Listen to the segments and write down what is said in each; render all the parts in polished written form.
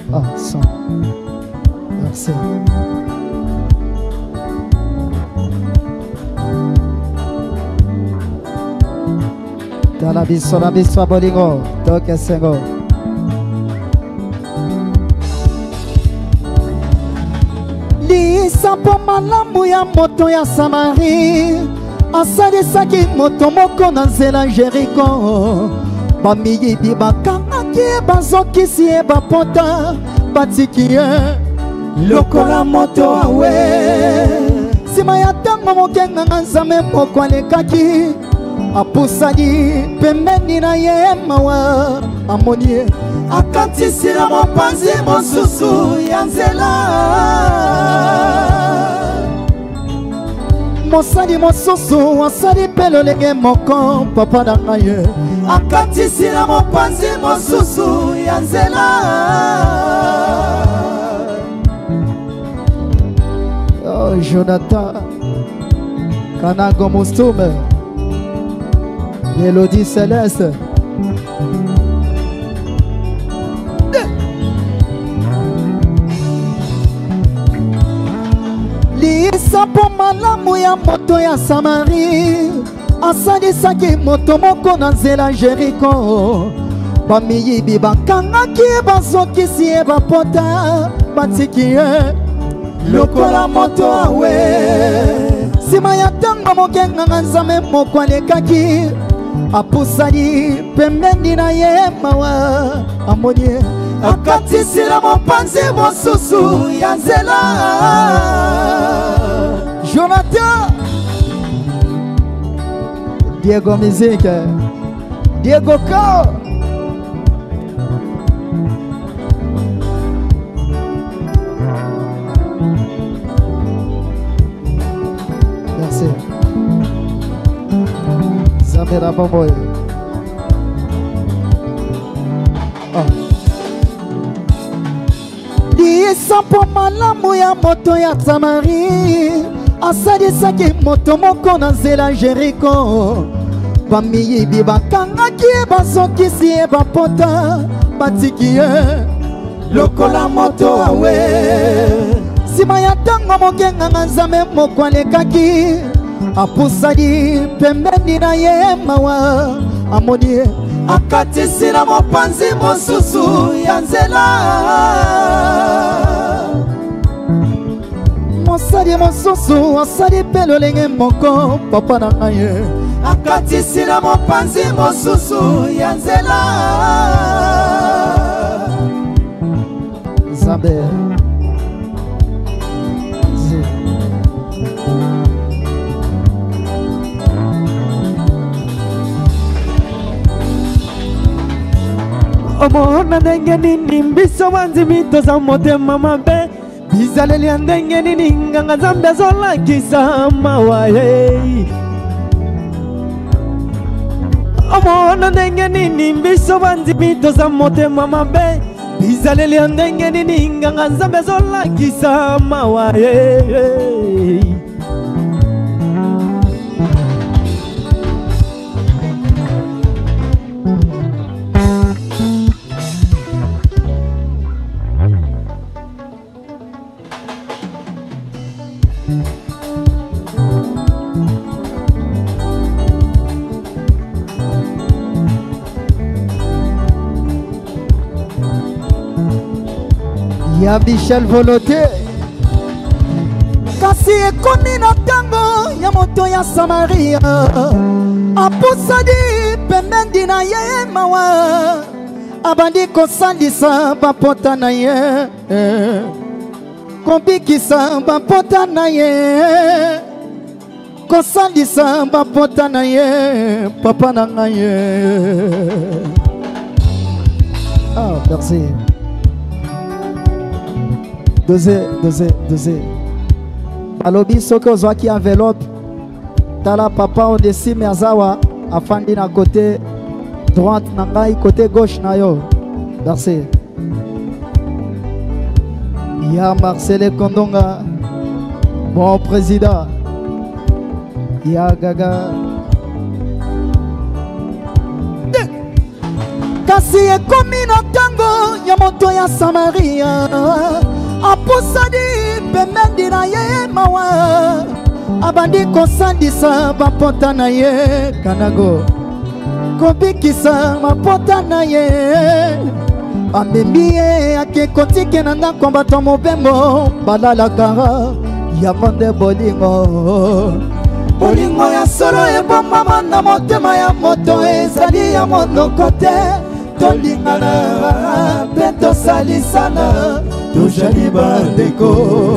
Ah, son. Merci. Dans la biso bolingo, toke sengo. Lisa po malamu ya moto ya Samari, asalisaki moto moko na nzela Jericho. Bamiyibi bakangaki bazokisi ye bapota, batiki ye lokola moto awe. Sima ya tango mokenga nga nzambe moko alekaki, apusani pembeni na ye mawa, amoni ye akatisila mopanzi mosusu ya nzela. Mosali mosusu asali pe lolenge moko, papa na ngai akatisila mopanzi mosusu ya nzela. Oh Jonathan Kanago Moustume, Mélodie Céleste. Lisa po malamu ya moto ya Samari, asalisaki moto moko na nzela Jericho. Bamiyibi bakangaki bazokisi ye bapota, batiki ye lokola moto awe. Sima ya tango mokenga nga nzambe moko alekaki, apusani pembeni na ye mawa, amoni ye akatisila mopanzi mosusu ya nzela. Jonathan Diego Musique, Diego Kao. Merci. Zamera Baboy. Lisa po malamu ya moto ya Samari, asalisaki moto moko na nzela Jericho. Bamiyibi bakangaki bazokisi ye bapota, batiki ye lokola moto awe. Sima ya tango mokenga nga nzambe moko alekaki, apusani pembeni na ye mawa, amoni ye akatisila mopanzi mosusu ya nzela. Mosali mosusu asali pe lolenge moko, papa na ngai akatisila mopanzi mosusu ya nzela. Zambe omona ndenge nini mbiso banzi mitoza motema mabe, bizaleli ya ndenge nini nganga nzambe azolakisa mawa ye. Omona ndenge nini mbiso banzi mitoza motema mabe, bizaleli ya ndenge nini nganga nzambe azolakisa mawa ye. Ya Michel Voloté, kasi ekomi na tango ya moto ya Samaria, apusani pembeni na ye mawa, abandi kosandisa bapota na ye, kobikisa bapota na ye, kosandisa bapota na ye, papa na ngai. Ah, merci. Dosé. Alobi soki ozwaki enveloppe, tala papa Onesime azawa afandi na côté droite na ngai, côté gauche na yo. Merci. Ya Marcel Kondonga, bon président. Ya Gaga. kasi ekomi na tango ya moto ya Samaria apusadi pembendi na ye mawa abandi kosandisa bapota na ye kanago kobikisa mapota na ye amemi ye akekotike na ndako bato mobembo balalaka yavande bolingo bolingo ya solo ebomama na motema ya moto ezali ya monoko te tolingana mpe tosalisana tozali bandeko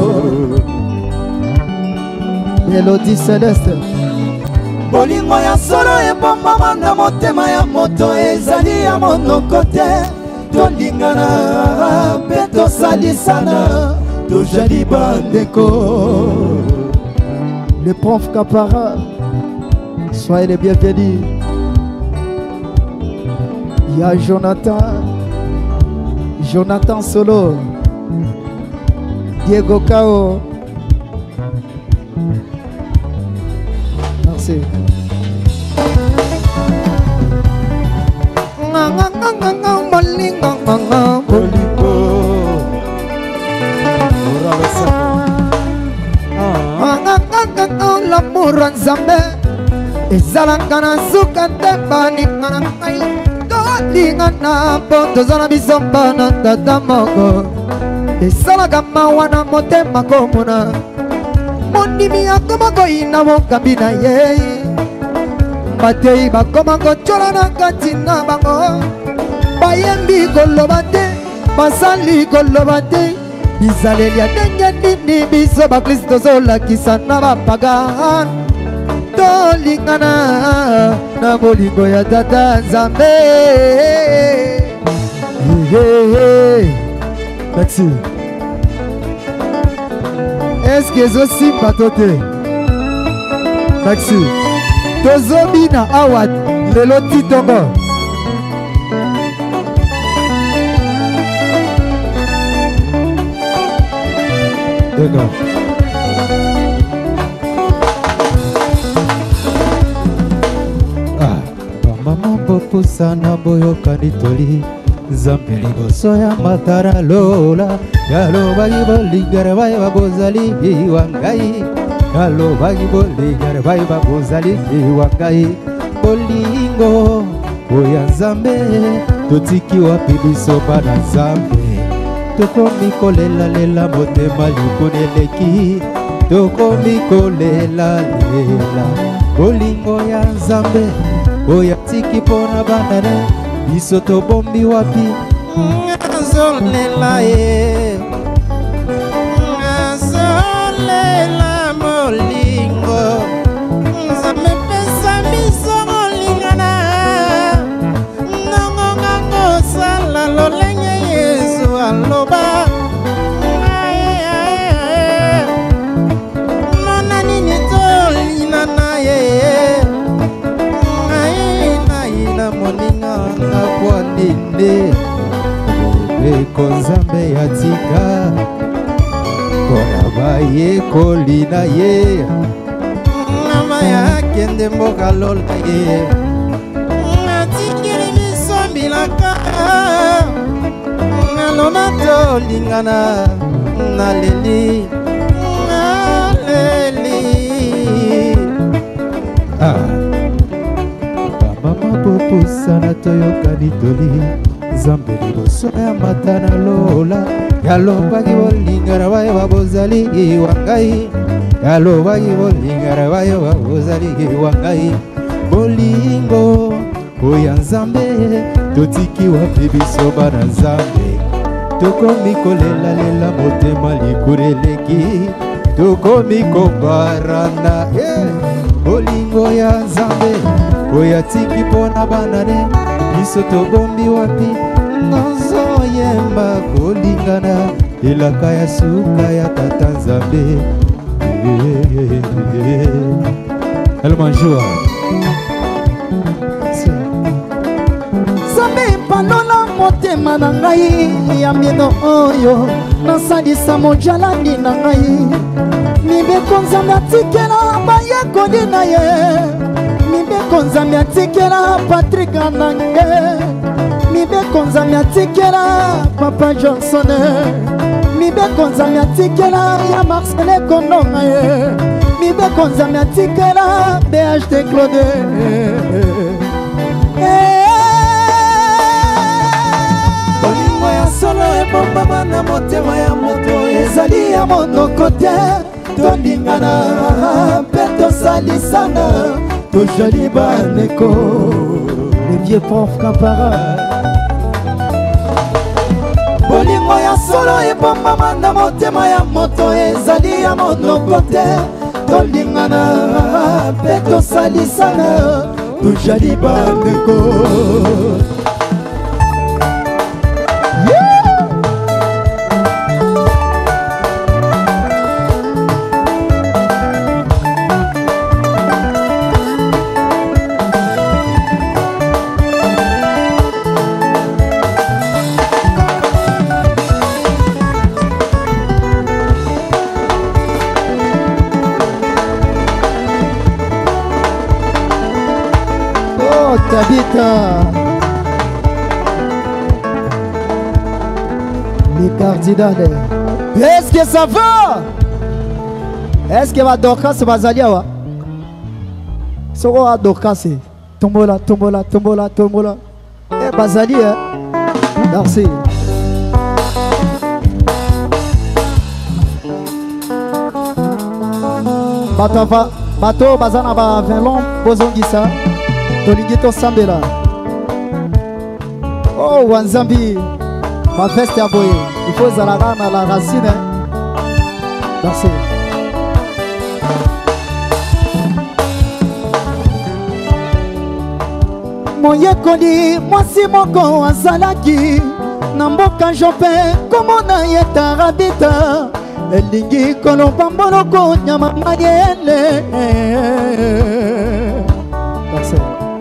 Elodie Celeste bolingo ya solo ebomama na motema ya moto ezali ya monoko te tolingana mpe tosalisana tozali bandeko. Le prof Kapara, soyez les bienvenus. Il y a Jonathan Solo, Diego Kao. Merci. L'amour nzambe ezalaka na suka te baningana ngai tolingana mpo tozala biso mpa na tata moko esalaka mawa na motema komona mondimi akoma koyina mokambi na ye batei bakoma kotyola na kati na bango bayembi koloba te basali koloba te bizaleli ya ndenge nini biso bakristo tozolakisa na bapagan tolingana na bolingo ya tata nzambe. Merci. Est-ce que ezosimba to te? Merci. Tozobina awa lelo titongo d'accord. Mama popo sana boyoka nitoli Zambi liboso ya matara lola Yalo bagi boli garabay babozali wangai Yalo bagi boli garabay babozali wangai Bolingo oya Nzambe totiki wapi biso bana Nzambe Tokomi kolela lela motema likoneleki Tokomi kolela lela bolingo ya Nzambe oya tiki pona banane biso tobombi wapi Nazolela ye Nazolela molingo Nzambe pesa biso molingana Nongongango sala lolenge Yesu aloba Nona nini tolina na ye moninga na kwa ninde Beko Nzambe ya tika Kona baye kolina ye Mama ya kende mboka lola ye Natikiri biso bilaka Nalona tolingana Naleli Naleli Popo sana toyoka nitoli Nzambe liboso ya matana lola Yalobaki bolingana bayo babozali wangai Yalobaki bolingana bayo babozali wangai Bolingo oya Nzambe totiki wapi biso bana Nzambe Tokomi kolela lela motema likureleki Tokomi kobarana Bolingo ya Nzambe oya tiki pona banane biso tobombi wapi Nazo yemba kolingana elaka ya suka ya tata Nzambe El Manjoa Nzambe palola motema na ngai ya mieno oyo nasalisa mojalani na ngai mibeko Nzambe atikela bayekoli na ye Mibeko Nzambe atikela Patrick Anange mibeko nzambe atikela Papa Johnson mibeko nzambe atikela ya Marcel Kondonga ye mibeko nzambe atikela BHD Claude bolingo ya solo ebombama na motema ya moto ezali ya monoko te tolingana mpe tosalisana tojali bandeko le vieux prof Kampara bolingo ya solo ebombama na motema ya moto ezali ya monoko te tolingana mpe tosalisana tojali bandeko Tabita les cardinales. Est-ce que ça va? Est-ce que va Dorcas Bazalia wa? Soko a Dorcas tombola tombola tombola tombola. Eh Bazali merci. Bato bazana ba 20 long bozongisa. Toligito Sambela. Oh Wanzambi, ma veste à boyer. Il faut zalaga na la racine. Merci. Mon yekoli, moi si mon con azalaki. Namboka jope, como na yeta rabita. Elingi kolomba monoko nyama mayele. Merci.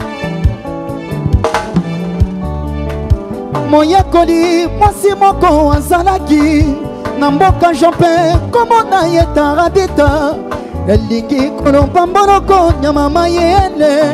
Mon yekoli, mwasi moko azalaki na mboka jompe komo na yeta rabita elingi kolomba mboloko nyama mayele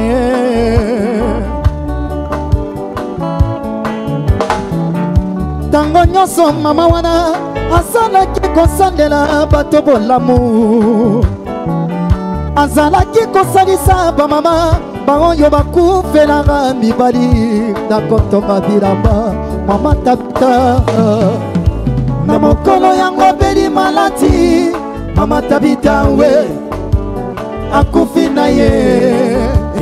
tango nyonso mama wana azalaki kosandela bato bolamu azalaki kosalisa bamama baoyo bakufelaka mibali na kotonga bilamba mama Tabita na mokolo yango beli malati mama Tabita we akufi na ye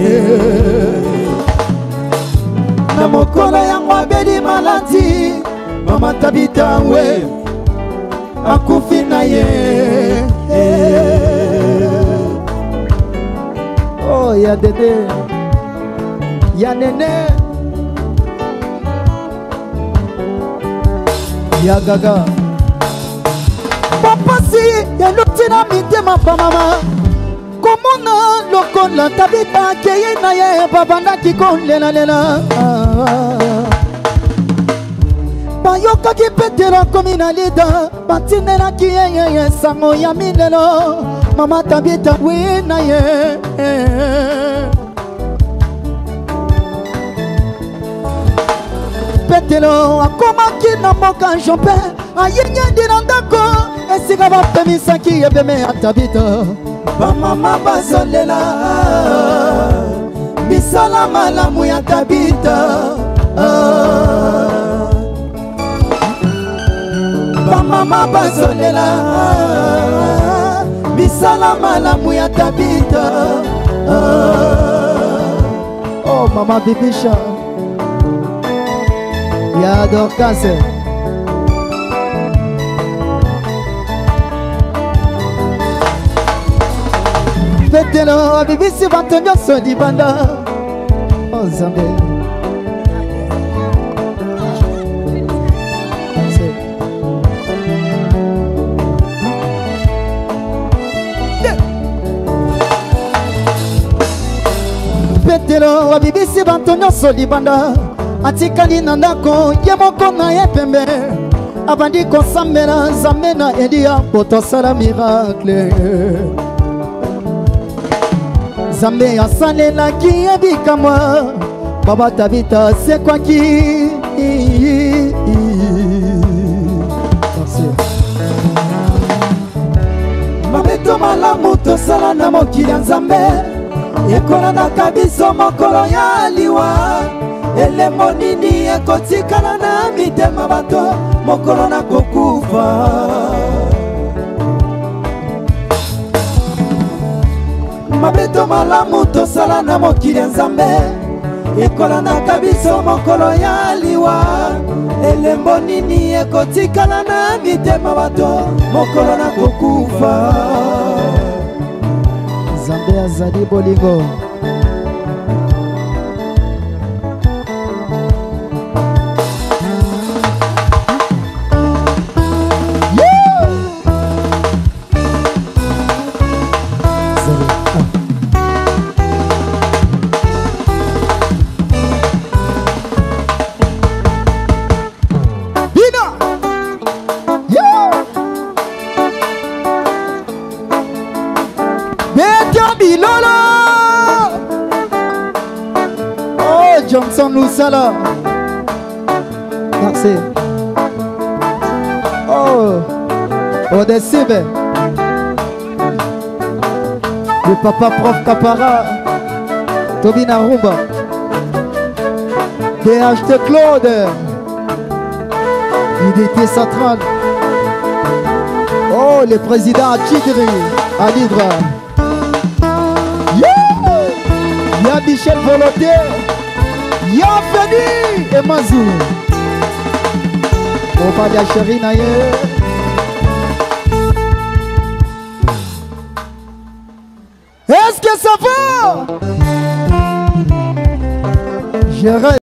na mokolo yango beli malati mama Tabita we akufi na ye oh ya dede ya nene ya gaga papa si ya lutina mitema pa mama komona lokola Tabita keye na ye babandaki kolela lela bayokaki petela komi na lida batindelaki yeye sango ya milelo mama Tabita we na ye petelo akomaki na mboka jompe ayenyandi na ndako esika bapemisaki ebeme ya Tabita bamama bazolela misala malamu ya Tabita bamama bazolela misala malamu ya Tabita oh mama Bibisha ya Dorcas petelo abibisi bato nyonso libanda oh Nzambe petelo abibisi bato nyonso libanda atikali na ndako ye moko na ye pembe abandi kosambela Nzambe na Elia potosala miracle Nzambe asalelaki ye bikamwa Baba Tabita, c'est quoi qui? Merci. Mabeto malamu tosala na mokili nzambe ekolandaka biso mokolo ya liwa elembo nini ekotikala na mitema bato mokolo na kokufa mabeto malamu tosala na mokili nzambe ekolandaka biso mokolo ya liwa elembo nini ekotikala na mitema bato mokolo na kokufa Nzambe azali bolingo Johnson Lusala. Merci. Oh, Odessibe. Le papa prof Capara. Tobina Rumba. DHT Claude. Unité centrale. Oh, le président Chidri. À Lidra. Yeah! Y'a Michel Volontiers. Y'a Fedi et Mazou. On va dire chérie naïe. Est-ce que ça va? Je reste.